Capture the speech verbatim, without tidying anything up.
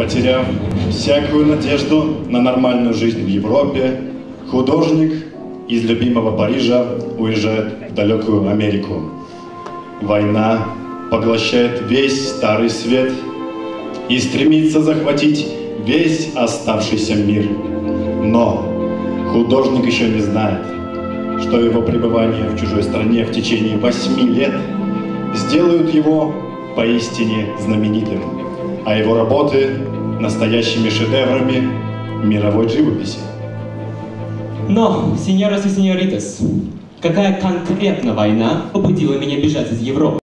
Потеряв всякую надежду на нормальную жизнь в Европе, художник из любимого Парижа уезжает в далекую Америку. Война поглощает весь Старый Свет и стремится захватить весь оставшийся мир. Но художник еще не знает, что его пребывание в чужой стране в течение восьми лет сделают его поистине знаменитым, а его работы настоящими шедеврами мировой живописи. Но, сеньорас и сеньоритас, какая конкретно война побудила меня бежать из Европы?